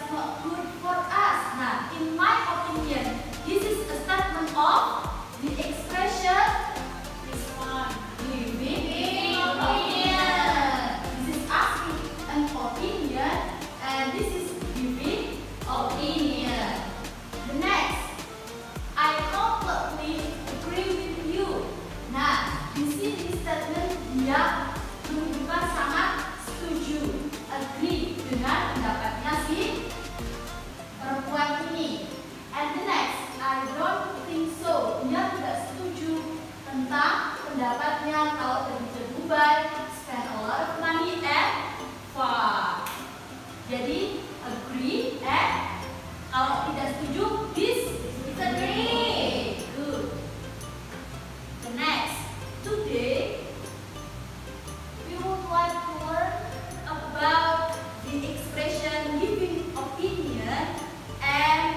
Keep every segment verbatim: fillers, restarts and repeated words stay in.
that's not good for us. Nah, in my opinion, this is a statement of the expression this one. Giving opinion. This is asking an opinion, and this is giving opinion. The next, I completely agree with you. Nah, di sini statement dia menunjukkan sangat setuju, agree dengan pendapatnya si perempuan ini. And the next, I don't think so. Dia tidak setuju tentang pendapatnya kalau pergi ke Dubai, spend a lot of money and fun. Jadi agree and kalau tidak setuju disagree. Good. The next, today we would like to learn about the expression giving opinion and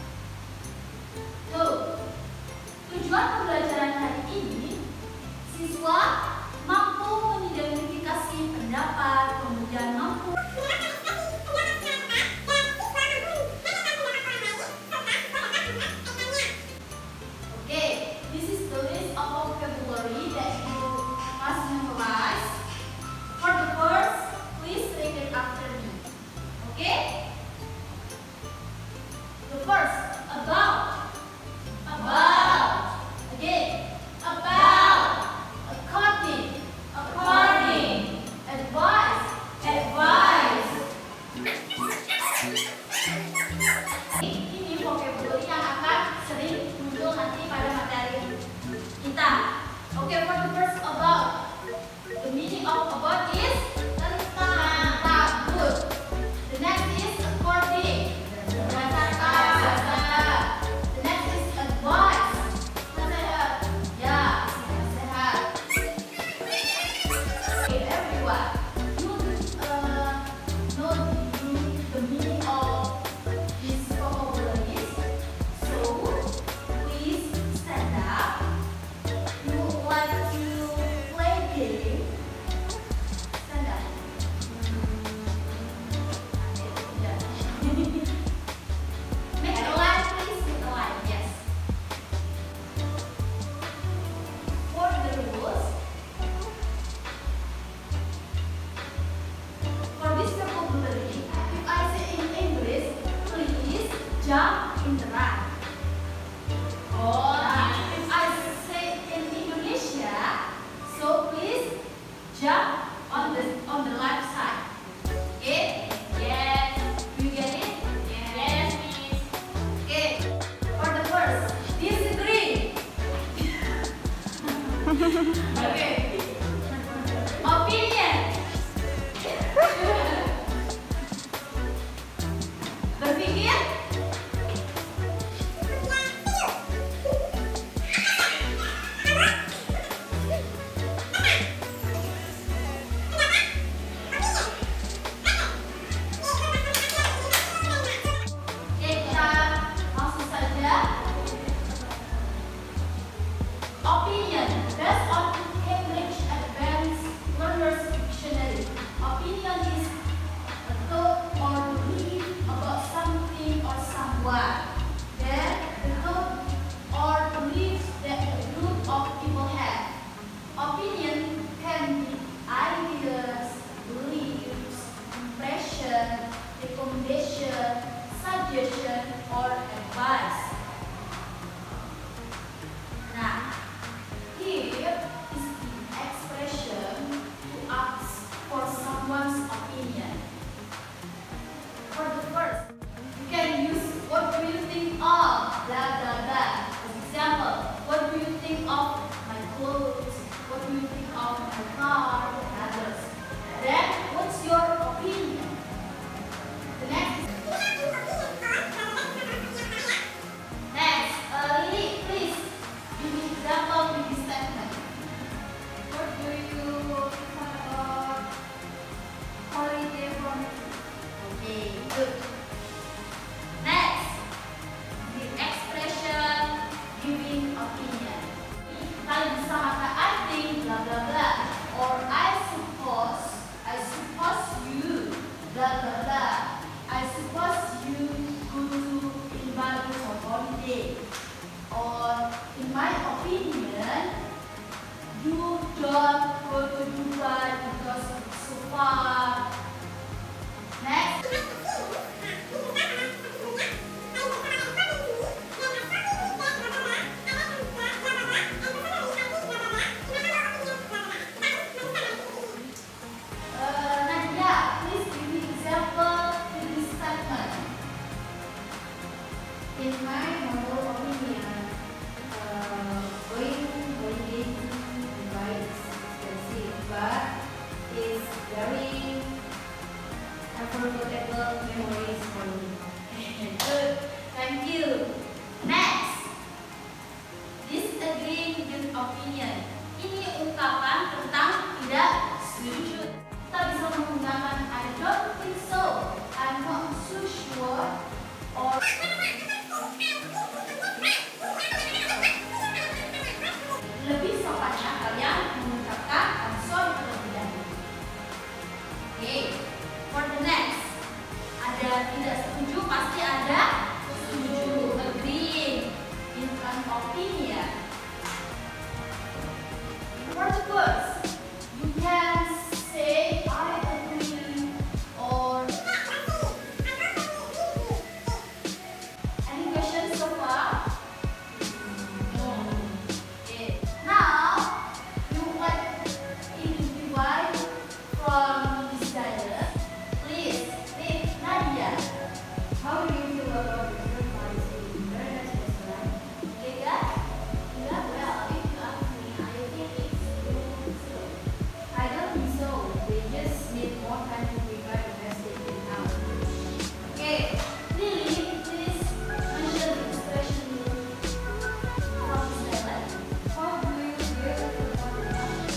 so, tujuan pembelajaran hari ini, siswa mampu mengidentifikasi pendapat, kemudian mampu Okay, this is the list of vocabulary that you must memorize. For the first, please read it after me. Okay? The first, about. About. Again. About. According. According. Advice. Advice. Ini vocabulary yang akan sering muncul nanti pada materi kita. Okay, for the first, about. The meaning of about is tentang. Good. The next is according. Berdasarkan. The next is advice. Nasihat. Ya, nasihat. Okay, everyone. You uh, know the meaning of these vocabularies. So, please stand up. You would like to play game. Stand up. Make a line, please. Make a line. Yes. For the rules, for this vocabulary, if I say in English, please jump in the right. Oh, if I say in Indonesia, so please jump on the on the left side. Okay? Yes. You get it? Yes, please. Okay. For the first, disagree. Okay. Opinion. Berpikir. Oke, kita langsung saja. Opinion, based on Cambridge Advanced Learners Dictionary. Opinion is a thought or belief about something or someone. Then, the thought or beliefs that a group of people have. Opinion can be ideas, beliefs, impression, recommendation, suggestion, or advice. Nah, here is the expression to ask for someone's opinion. For the first, you can use what do you think you go to in Bali for holiday. Or in my opinion, you don't go to Dubai because it's so far. Next. In my humble opinion, uh, going holiday to Dubai is expensive, but it's very unforgettable memories for me. Good, thank you. Next, disagreeing with opinion. Ini ungkapan tentang tidak setuju. Kita bisa menggunakan I don't think so, I'm not so sure, or lebih sopannya kalian mengucapkan I'm sorry terlebih dahulu. Oke, for the next, ada tidak setuju, pasti ada setuju. Agreeing in an opinion. For the words, you can say I agree or any questions so far? Okay. Now you want to divide from this dialogue. Please read Nadia. How do you feel about different policy in international restaurant? Lega? Yeah, well, if you ask me, I think it's good. I don't think so. They just need more time to prepare the best they can now. Okay, Lily, please mention the expression from this dialogue. How do you feel about the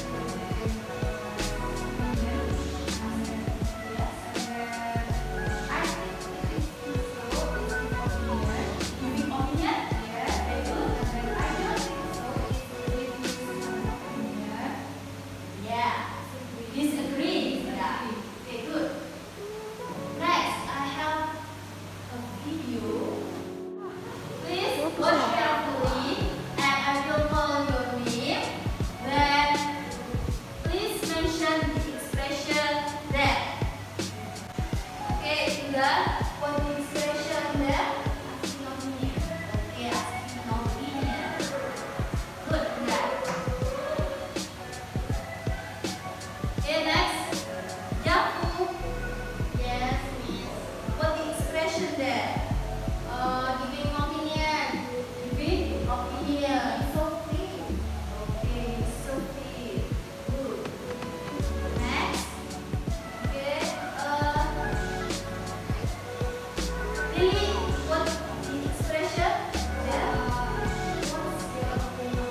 Yes. I think it is so. It's an opinion. Giving opinion? Yeah, Very good. and then I don't think so. It's really an opinion. Yeah. Disagree. Yeah. Okay, good. Next, I have a video. Please watch carefully, and I will call your name. Then, please mention the expression that. Okay, tinggal what the expression that? Asking opinion. Okay, asking opinion. Good, yeah. Okay, next. Jafu. Yes, miss. What the expression there? Uh, giving opinion. Giving opinion. Sophie. Okay, Sophie. Good. Next. Okay. Uh, Lily. What the expression there? What's your opinion?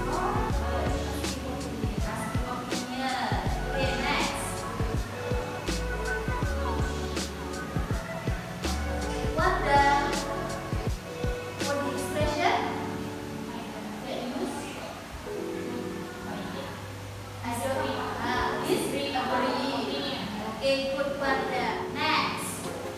Asking opinion. Okay, next. What the what the expression that use? I agree. Ah, disagree. Agree. Okay, good one there. Next.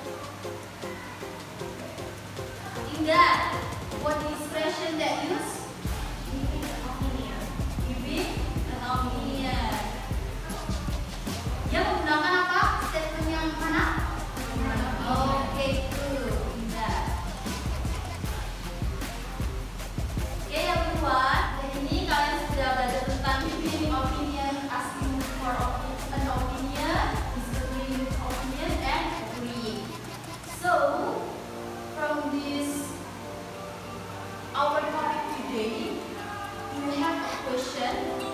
Ingat, what the expression that use? Giving an opinion. Giving an opinion. Dia menggunakan apa? Statement yang mana? Oke, good. Ingat. Oke, yang kedua, dan ini kalian sudah belajar tentang giving opinion, asking for opi- an opinion, disagreeing with opinion, and agreeing. So, from this our topic today, we have a question.